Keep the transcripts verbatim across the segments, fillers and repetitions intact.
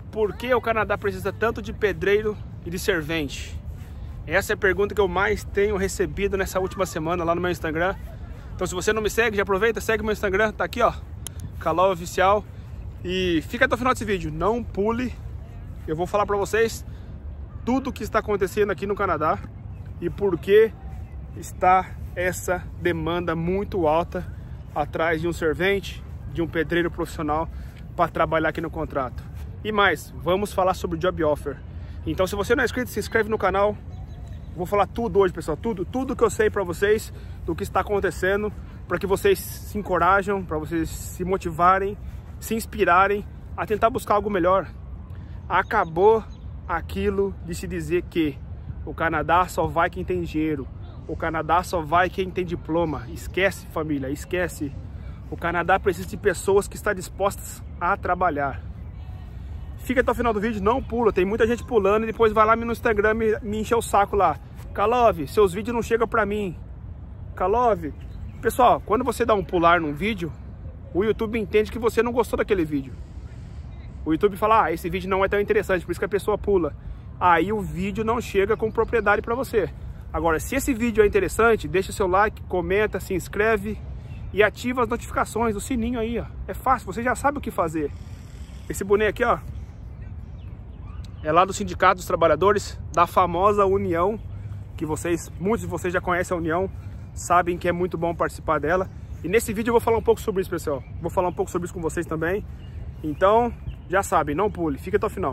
Por que o Canadá precisa tanto de pedreiro e de servente? Essa é a pergunta que eu mais tenho recebido nessa última semana lá no meu Instagram. Então se você não me segue, já aproveita, segue meu Instagram, tá aqui ó, Kalov Oficial. E fica até o final desse vídeo, não pule. Eu vou falar pra vocês tudo o que está acontecendo aqui no Canadá e por que está essa demanda muito alta atrás de um servente, de um pedreiro profissional para trabalhar aqui no contrato. E mais, vamos falar sobre o Job Offer. Então se você não é inscrito, se inscreve no canal. Vou falar tudo hoje, pessoal, tudo, tudo que eu sei para vocês do que está acontecendo, para que vocês se encorajam, para vocês se motivarem, se inspirarem a tentar buscar algo melhor. Acabou aquilo de se dizer que o Canadá só vai quem tem dinheiro, o Canadá só vai quem tem diploma. Esquece, família, esquece. O Canadá precisa de pessoas que estão dispostas a trabalhar. Fica até o final do vídeo, não pula, tem muita gente pulando e depois vai lá no Instagram me, me encher o saco lá. Kalov, seus vídeos não chegam pra mim. Kalov, pessoal, quando você dá um pular num vídeo, o YouTube entende que você não gostou daquele vídeo. O YouTube fala, ah, esse vídeo não é tão interessante, por isso que a pessoa pula. Aí o vídeo não chega com propriedade pra você. Agora, se esse vídeo é interessante, deixa seu like, comenta, se inscreve e ativa as notificações, o sininho aí, ó. É fácil, você já sabe o que fazer. Esse boneco aqui, ó, é lá do Sindicato dos Trabalhadores, da famosa União, que vocês, muitos de vocês já conhecem a União, sabem que é muito bom participar dela. E nesse vídeo eu vou falar um pouco sobre isso, pessoal. Vou falar um pouco sobre isso com vocês também. Então, já sabem, não pule, fica até o final.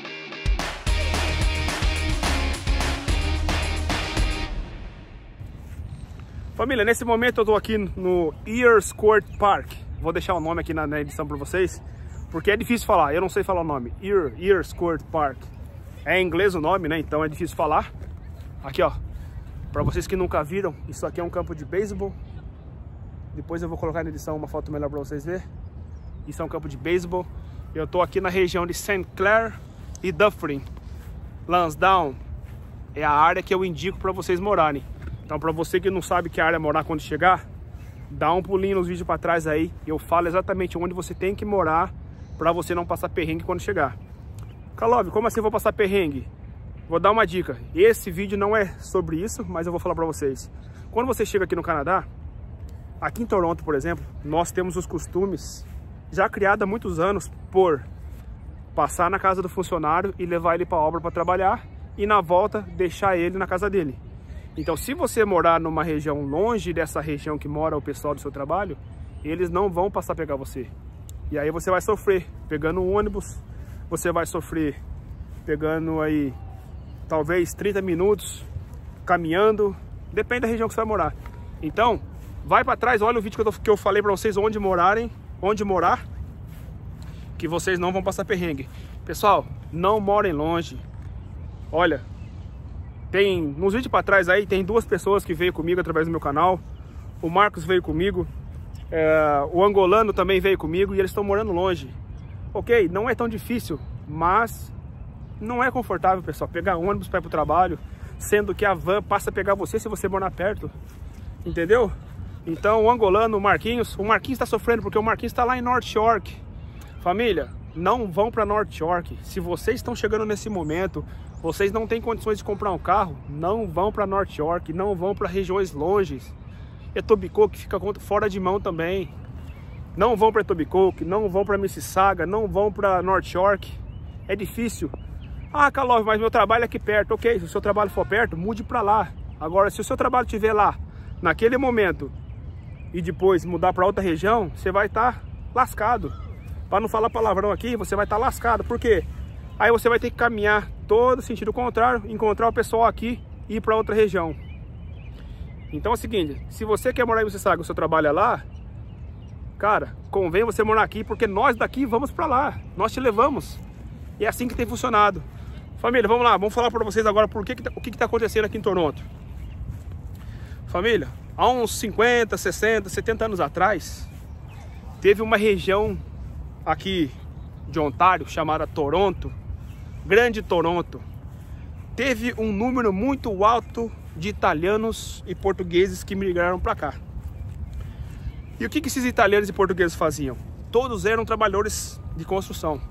Família, nesse momento eu tô aqui no Ears Court Park. Vou deixar o nome aqui na, na edição para vocês, porque é difícil falar, eu não sei falar o nome. Ear, Ears Court Park. É em inglês o nome, né? Então é difícil falar. Aqui, ó. Para vocês que nunca viram, isso aqui é um campo de beisebol. Depois eu vou colocar na edição uma foto melhor para vocês verem. Isso é um campo de beisebol. Eu tô aqui na região de Saint Clair e Dufferin. Lansdowne é a área que eu indico para vocês morarem. Então, para você que não sabe que área morar quando chegar, dá um pulinho nos vídeos para trás aí. Eu falo exatamente onde você tem que morar para você não passar perrengue quando chegar. Kalov, como assim eu vou passar perrengue? Vou dar uma dica. Esse vídeo não é sobre isso, mas eu vou falar para vocês. Quando você chega aqui no Canadá, aqui em Toronto, por exemplo, nós temos os costumes já criados há muitos anos por passar na casa do funcionário e levar ele para a obra para trabalhar e na volta deixar ele na casa dele. Então, se você morar numa região longe dessa região que mora o pessoal do seu trabalho, eles não vão passar a pegar você. E aí você vai sofrer pegando um ônibus, você vai sofrer pegando aí talvez trinta minutos, caminhando, depende da região que você vai morar. Então, vai para trás, olha o vídeo que eu, tô, que eu falei para vocês onde morarem, onde morar, que vocês não vão passar perrengue. Pessoal, não morem longe. Olha, tem nos vídeos para trás aí, tem duas pessoas que veio comigo através do meu canal. O Marcos veio comigo, é, o angolano também veio comigo e eles estão morando longe. Ok, não é tão difícil, mas não é confortável, pessoal, pegar ônibus para ir pro trabalho, sendo que a van passa a pegar você se você morar perto, entendeu? Então o angolano, o Marquinhos, o Marquinhos está sofrendo porque o Marquinhos está lá em North York. Família, não vão para North York. Se vocês estão chegando nesse momento, vocês não têm condições de comprar um carro, não vão para North York, não vão para regiões longes. Etobicoke fica fora de mão também. Não vão para Etobicoke, não vão para Mississauga, não vão para North York. É difícil. Ah, Kalov, mas meu trabalho é aqui perto. Ok, se o seu trabalho for perto, mude para lá. Agora, se o seu trabalho estiver lá, naquele momento, e depois mudar para outra região, você vai estar tá lascado. Para não falar palavrão aqui, você vai estar tá lascado. Por quê? Aí você vai ter que caminhar todo sentido contrário, encontrar o pessoal aqui e ir para outra região. Então é o seguinte, se você quer morar em Mississauga, o seu trabalho é lá, cara, convém você morar aqui, porque nós daqui vamos para lá, nós te levamos. E é assim que tem funcionado. Família, vamos lá, vamos falar para vocês agora por que que tá, o que está acontecendo aqui em Toronto. Família, há uns cinquenta, sessenta, setenta anos atrás, teve uma região aqui de Ontário chamada Toronto, Grande Toronto. Teve um número muito alto de italianos e portugueses que migraram para cá. E o que que esses italianos e portugueses faziam? Todos eram trabalhadores de construção.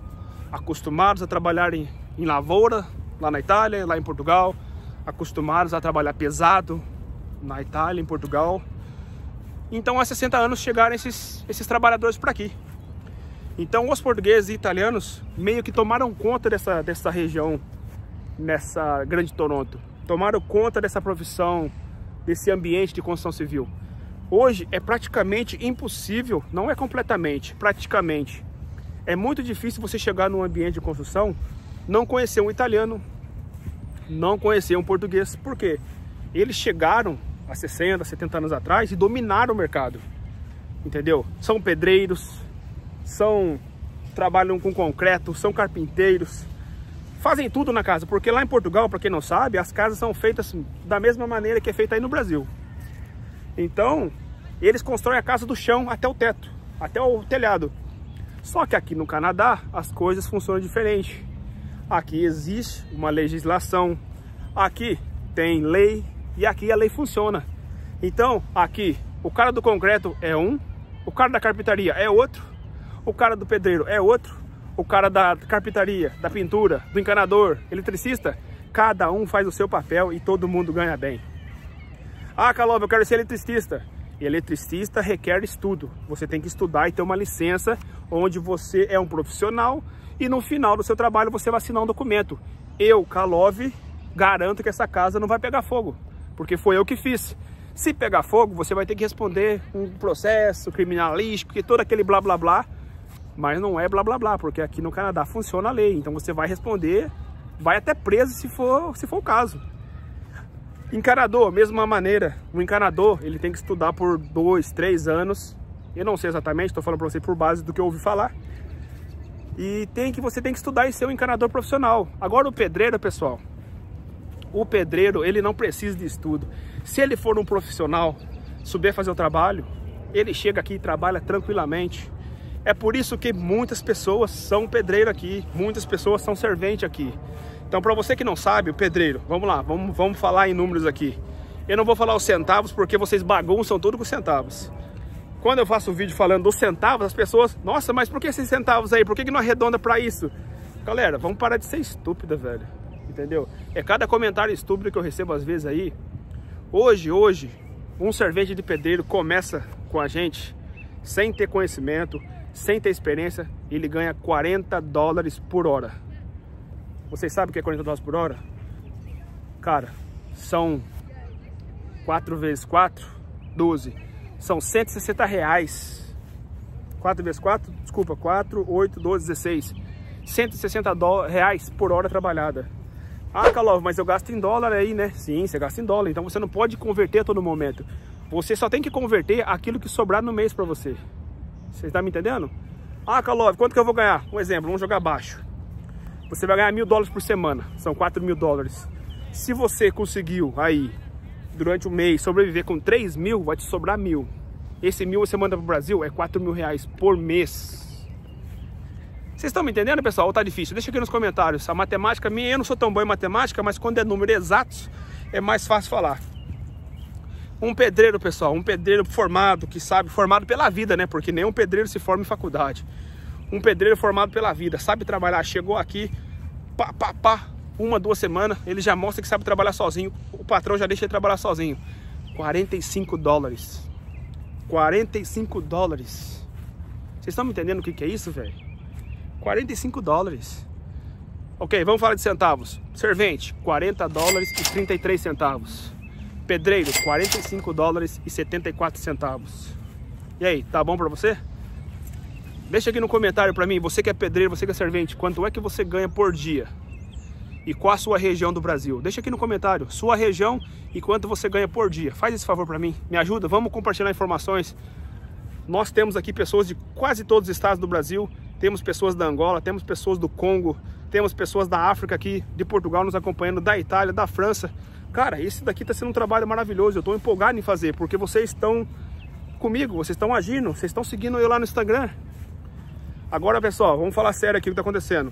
acostumados a trabalhar em, em lavoura, lá na Itália, lá em Portugal, acostumados a trabalhar pesado na Itália, em Portugal. Então há sessenta anos chegaram esses, esses trabalhadores por aqui. Então os portugueses e italianos meio que tomaram conta dessa, dessa região, nessa grande Toronto. Tomaram conta dessa profissão, desse ambiente de construção civil. Hoje é praticamente impossível, não é completamente, praticamente. É muito difícil você chegar num ambiente de construção, não conhecer um italiano, não conhecer um português. Por quê? Eles chegaram há sessenta, setenta anos atrás e dominaram o mercado. Entendeu? São pedreiros, são, trabalham com concreto, são carpinteiros, fazem tudo na casa. Porque lá em Portugal, para quem não sabe, as casas são feitas da mesma maneira que é feita aí no Brasil. Então, eles constroem a casa do chão até o teto, até o telhado. Só que aqui no Canadá, as coisas funcionam diferente. Aqui existe uma legislação, aqui tem lei e aqui a lei funciona. Então, aqui, o cara do concreto é um, o cara da carpintaria é outro, o cara do pedreiro é outro, o cara da carpintaria, da pintura, do encanador, eletricista, cada um faz o seu papel e todo mundo ganha bem. Ah, Calov, eu quero ser eletricista. E eletricista requer estudo. Você tem que estudar e ter uma licença onde você é um profissional e no final do seu trabalho você vai assinar um documento. Eu, Calov, garanto que essa casa não vai pegar fogo, porque foi eu que fiz. Se pegar fogo, você vai ter que responder um processo criminalístico e todo aquele blá blá blá, mas não é blá blá blá, porque aqui no Canadá funciona a lei, então você vai responder, vai até preso se for, se for o caso. Encanador, mesma maneira, o encanador, ele tem que estudar por dois, três anos, eu não sei exatamente, estou falando para você por base do que eu ouvi falar, e tem que, você tem que estudar e ser um encanador profissional. Agora o pedreiro, pessoal, o pedreiro, ele não precisa de estudo. Se ele for um profissional, souber fazer o trabalho, ele chega aqui e trabalha tranquilamente. É por isso que muitas pessoas são pedreiro aqui, muitas pessoas são servente aqui. Então, para você que não sabe, o pedreiro, vamos lá, vamos, vamos falar em números aqui. Eu não vou falar os centavos porque vocês bagunçam tudo com centavos. Quando eu faço um vídeo falando dos centavos, as pessoas, nossa, mas por que esses centavos aí? Por que que não arredonda para isso? Galera, vamos parar de ser estúpida, velho. Entendeu? É cada comentário estúpido que eu recebo às vezes aí. Hoje, hoje, um servente de pedreiro começa com a gente sem ter conhecimento, sem ter experiência, ele ganha quarenta dólares por hora. Vocês sabem o que é quarenta dólares por hora? Cara, são quatro vezes quatro, doze. São cento e sessenta reais. quatro vezes quatro, desculpa, quatro, oito, doze, dezesseis. cento e sessenta reais por hora trabalhada. Ah, Calov, mas eu gasto em dólar aí, né? Sim, você gasta em dólar, então você não pode converter a todo momento. Você só tem que converter aquilo que sobrar no mês para você. Você está me entendendo? Ah, Calov, quanto que eu vou ganhar? Um exemplo, vamos jogar baixo. Você vai ganhar mil dólares por semana, são quatro mil dólares. Se você conseguiu aí, durante o mês, sobreviver com três mil, vai te sobrar mil. Esse mil você manda para o Brasil, é quatro mil reais por mês. Vocês estão me entendendo, pessoal? Ou tá difícil? Deixa aqui nos comentários. A matemática minha, eu não sou tão bom em matemática, mas quando é número exatos, é mais fácil falar. Um pedreiro, pessoal, um pedreiro formado, que sabe, formado pela vida, né? Porque nenhum pedreiro se forma em faculdade. Um pedreiro formado pela vida, sabe trabalhar, chegou aqui, pá, pá, pá, uma, duas semanas, ele já mostra que sabe trabalhar sozinho, o patrão já deixa ele trabalhar sozinho. quarenta e cinco dólares. quarenta e cinco dólares. Vocês estão me entendendo o que que é isso, velho? quarenta e cinco dólares. Ok, vamos falar de centavos. Servente, quarenta dólares e trinta e três centavos. Pedreiro, quarenta e cinco dólares e setenta e quatro centavos. E aí, tá bom pra você? Deixa aqui no comentário pra mim, você que é pedreiro, você que é servente, quanto é que você ganha por dia? E qual a sua região do Brasil? Deixa aqui no comentário, sua região e quanto você ganha por dia. Faz esse favor pra mim, me ajuda, vamos compartilhar informações. Nós temos aqui pessoas de quase todos os estados do Brasil, temos pessoas da Angola, temos pessoas do Congo, temos pessoas da África aqui, de Portugal nos acompanhando, da Itália, da França. Cara, esse daqui tá sendo um trabalho maravilhoso, eu tô empolgado em fazer, porque vocês estão comigo, vocês estão agindo, vocês estão seguindo eu lá no Instagram. Agora, pessoal, vamos falar sério aqui o que está acontecendo.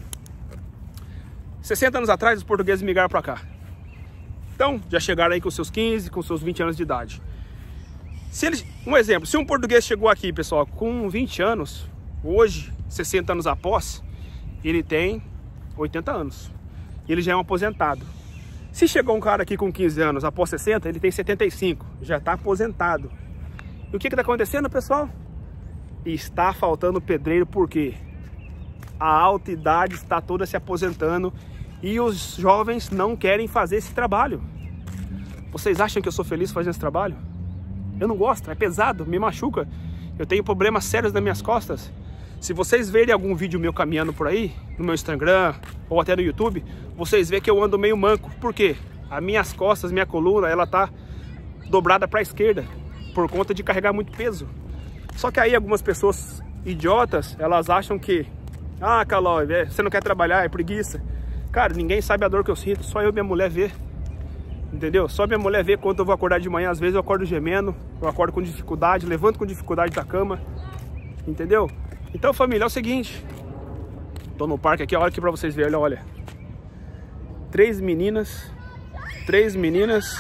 sessenta anos atrás, os portugueses migraram para cá. Então, já chegaram aí com seus quinze, com seus vinte anos de idade. Se eles, um exemplo, se um português chegou aqui, pessoal, com vinte anos, hoje, sessenta anos após, ele tem oitenta anos. Ele já é um aposentado. Se chegou um cara aqui com quinze anos, após sessenta, ele tem setenta e cinco, já está aposentado. E o que está acontecendo, pessoal? Está faltando pedreiro porque a alta idade está toda se aposentando e os jovens não querem fazer esse trabalho. Vocês acham que eu sou feliz fazendo esse trabalho? Eu não gosto, é pesado, me machuca. Eu tenho problemas sérios nas minhas costas. Se vocês verem algum vídeo meu caminhando por aí, no meu Instagram ou até no YouTube, vocês vê que eu ando meio manco. Por quê? As minhas costas, minha coluna, ela tá dobrada para a esquerda por conta de carregar muito peso. Só que aí algumas pessoas idiotas, elas acham que ah, Calov, você não quer trabalhar, é preguiça. Cara, ninguém sabe a dor que eu sinto, só eu e minha mulher vê. Entendeu? Só minha mulher vê quando eu vou acordar de manhã. Às vezes eu acordo gemendo, eu acordo com dificuldade, levanto com dificuldade da cama. Entendeu? Então, família, é o seguinte. Tô no parque aqui, olha aqui pra vocês verem, olha, olha. Três meninas. Três meninas.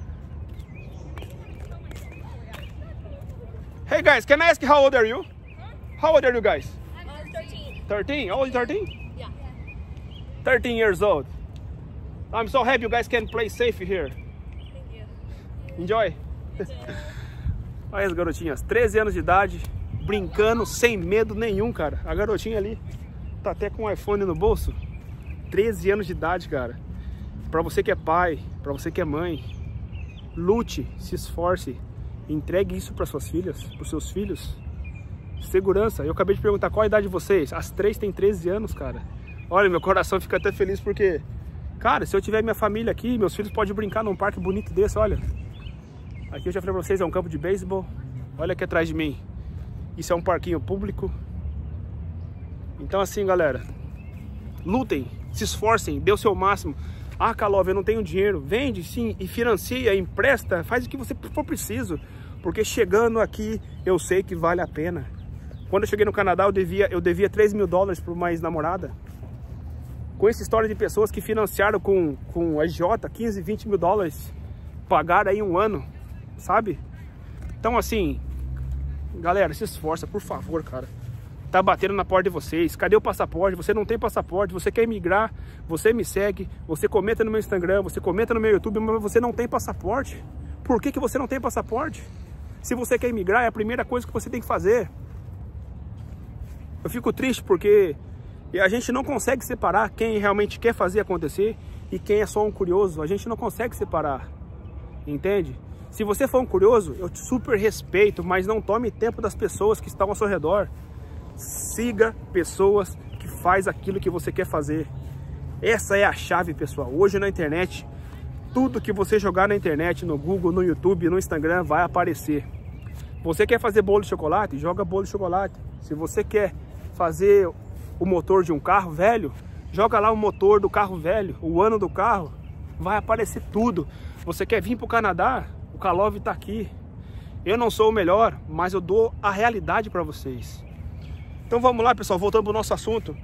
Hey guys, can I ask how old are you? How old are you guys? I'm thirteen. thirteen? How old is thirteen? Yeah. thirteen years old. I'm so happy you guys can play safe here. Thank you. Enjoy. Olha as garotinhas, treze anos de idade, brincando sem medo nenhum, cara. A garotinha ali tá até com um iPhone no bolso. treze anos de idade, cara. Pra você que é pai, pra você que é mãe, lute, se esforce, entregue isso para suas filhas, pros seus filhos. Segurança. Eu acabei de perguntar qual a idade de vocês. As três têm treze anos, cara. Olha, meu coração fica até feliz porque, cara, se eu tiver minha família aqui, meus filhos podem brincar num parque bonito desse, olha. Aqui eu já falei pra vocês, é um campo de beisebol. Olha aqui atrás de mim. Isso é um parquinho público. Então assim, galera, lutem, se esforcem, dê o seu máximo. Ah, Calov, eu não tenho dinheiro. Vende sim e financia, empresta, faz o que você for preciso. Porque chegando aqui, eu sei que vale a pena. Quando eu cheguei no Canadá, eu devia, eu devia três mil dólares para uma ex-namorada. Com essa história de pessoas que financiaram com, com a J, quinze, vinte mil dólares, pagaram aí um ano, sabe? Então assim, galera, se esforça, por favor, cara. Tá batendo na porta de vocês. Cadê o passaporte? Você não tem passaporte, você quer emigrar, você me segue, você comenta no meu Instagram, você comenta no meu YouTube, mas você não tem passaporte. Por que que você não tem passaporte? Se você quer emigrar, é a primeira coisa que você tem que fazer. Eu fico triste porque a gente não consegue separar quem realmente quer fazer acontecer e quem é só um curioso. A gente não consegue separar, entende? Se você for um curioso, eu te super respeito, mas não tome tempo das pessoas que estão ao seu redor. Siga pessoas que faz aquilo que você quer fazer. Essa é a chave, pessoal. Hoje na internet, tudo que você jogar na internet, no Google, no YouTube, no Instagram, vai aparecer. Você quer fazer bolo de chocolate? Joga bolo de chocolate. Se você quer fazer o motor de um carro velho, joga lá o motor do carro velho, o ano do carro, vai aparecer tudo. Você quer vir para o Canadá? O Calov está aqui. Eu não sou o melhor, mas eu dou a realidade para vocês. Então vamos lá, pessoal, voltando para o nosso assunto.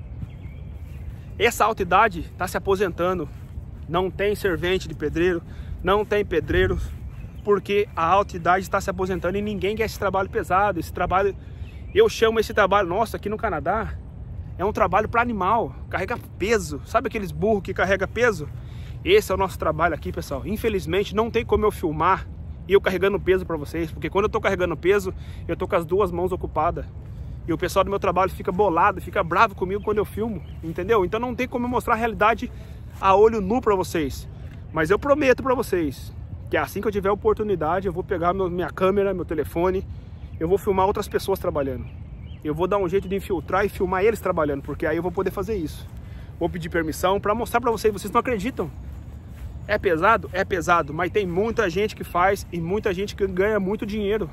Essa alta idade está se aposentando. Não tem servente de pedreiro, não tem pedreiro, porque a alta idade está se aposentando e ninguém quer esse trabalho pesado. Esse trabalho, eu chamo esse trabalho nosso aqui no Canadá, é um trabalho para animal, carrega peso. Sabe aqueles burros que carrega peso? Esse é o nosso trabalho aqui, pessoal. Infelizmente não tem como eu filmar e eu carregando peso para vocês, porque quando eu tô carregando peso, eu tô com as duas mãos ocupadas. E o pessoal do meu trabalho fica bolado, fica bravo comigo quando eu filmo, entendeu? Então não tem como eu mostrar a realidade a olho nu para vocês. Mas eu prometo para vocês que assim que eu tiver oportunidade, eu vou pegar meu, minha câmera, meu telefone, eu vou filmar outras pessoas trabalhando. Eu vou dar um jeito de infiltrar e filmar eles trabalhando, porque aí eu vou poder fazer isso. Vou pedir permissão para mostrar para vocês, vocês não acreditam. É pesado? É pesado, mas tem muita gente que faz e muita gente que ganha muito dinheiro.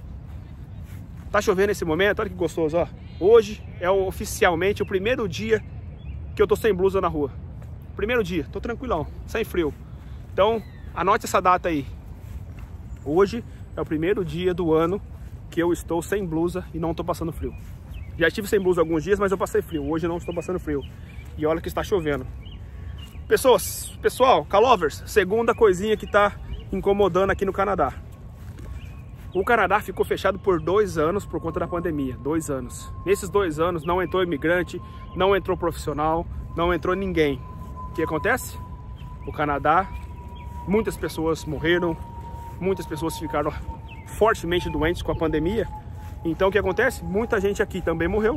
Tá chovendo nesse momento, olha que gostoso, ó. Hoje é oficialmente o primeiro dia que eu tô sem blusa na rua. Primeiro dia, tô tranquilão, sem frio. Então, anote essa data aí. Hoje é o primeiro dia do ano que eu estou sem blusa e não tô passando frio. Já estive sem blusa alguns dias, mas eu passei frio. Hoje não estou passando frio. E olha que está chovendo. Pessoas, pessoal, Calovers, segunda coisinha que tá incomodando aqui no Canadá. O Canadá ficou fechado por dois anos por conta da pandemia, dois anos. Nesses dois anos não entrou imigrante, não entrou profissional, não entrou ninguém. O que acontece? O Canadá, muitas pessoas morreram, muitas pessoas ficaram fortemente doentes com a pandemia. Então o que acontece? Muita gente aqui também morreu,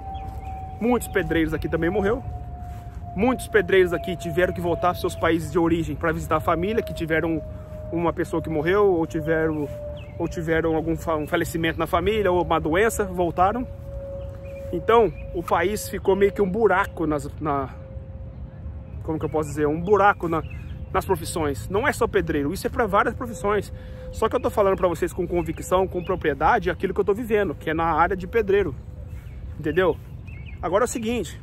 muitos pedreiros aqui também morreu. Muitos pedreiros aqui tiveram que voltar para seus países de origem para visitar a família, que tiveram uma pessoa que morreu, ou tiveram, ou tiveram algum um falecimento na família, ou uma doença, voltaram. Então, o país ficou meio que um buraco nas... Na, como que eu posso dizer? Um buraco na, nas profissões. Não é só pedreiro, isso é para várias profissões. Só que eu tô falando para vocês com convicção, com propriedade, aquilo que eu tô vivendo, que é na área de pedreiro. Entendeu? Agora é o seguinte...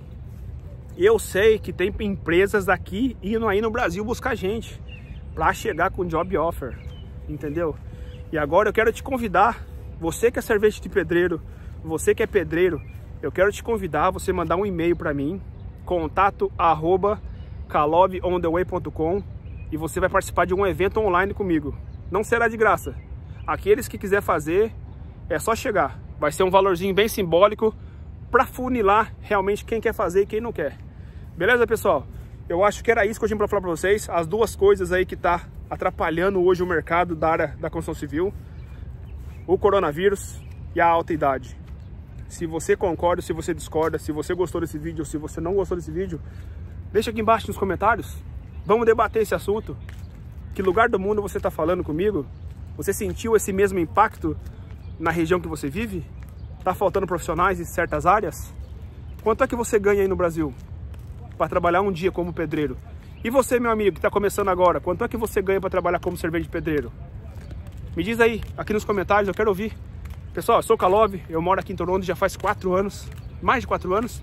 Eu sei que tem empresas aqui indo aí no Brasil buscar gente para chegar com job offer, entendeu? E agora eu quero te convidar, você que é servente de pedreiro, você que é pedreiro, eu quero te convidar a você mandar um e-mail para mim, contato arroba kalov on the way ponto com, e você vai participar de um evento online comigo. Não será de graça. Aqueles que quiser fazer, é só chegar. Vai ser um valorzinho bem simbólico para funilar realmente quem quer fazer e quem não quer. Beleza, pessoal? Eu acho que era isso que eu tinha para falar para vocês. As duas coisas aí que tá atrapalhando hoje o mercado da área da construção civil: o coronavírus e a alta idade. Se você concorda, se você discorda, se você gostou desse vídeo ou se você não gostou desse vídeo, deixa aqui embaixo nos comentários. Vamos debater esse assunto. Que lugar do mundo você está falando comigo? Você sentiu esse mesmo impacto na região que você vive? Tá faltando profissionais em certas áreas? Quanto é que você ganha aí no Brasil para trabalhar um dia como pedreiro? E você, meu amigo, que está começando agora, quanto é que você ganha para trabalhar como servente de pedreiro? Me diz aí, aqui nos comentários, eu quero ouvir. Pessoal, eu sou o Kalov, eu moro aqui em Toronto já faz quatro anos, mais de quatro anos.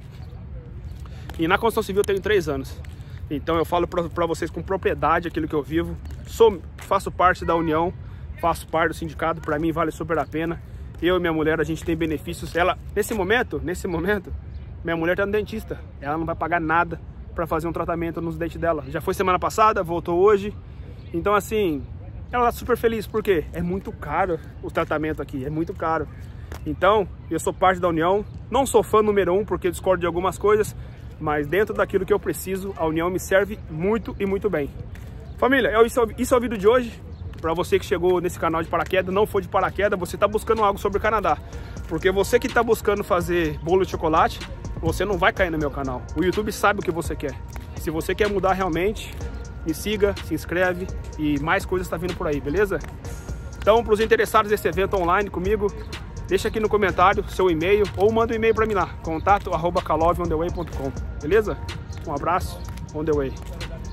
E na construção civil eu tenho três anos. Então eu falo para vocês com propriedade aquilo que eu vivo. Sou, faço parte da União, faço parte do sindicato, para mim vale super a pena. Eu e minha mulher, a gente tem benefícios. Ela, nesse momento, nesse momento, minha mulher tá no dentista. Ela não vai pagar nada para fazer um tratamento nos dentes dela. Já foi semana passada, voltou hoje. Então, assim, ela tá super feliz. Por quê? É muito caro o tratamento aqui, é muito caro. Então, eu sou parte da União. Não sou fã número um, porque discordo de algumas coisas. Mas dentro daquilo que eu preciso, a União me serve muito e muito bem. Família, isso é, isso é o vídeo de hoje. Para você que chegou nesse canal de paraquedas, não foi de paraquedas, você está buscando algo sobre o Canadá. Porque você que está buscando fazer bolo de chocolate, você não vai cair no meu canal. O YouTube sabe o que você quer. Se você quer mudar realmente, me siga, se inscreve e mais coisas está vindo por aí, beleza? Então, para os interessados nesse evento online comigo, deixa aqui no comentário seu e-mail ou manda um e-mail para mim lá, contato arroba kalov on the way ponto com, beleza? Um abraço, on the way.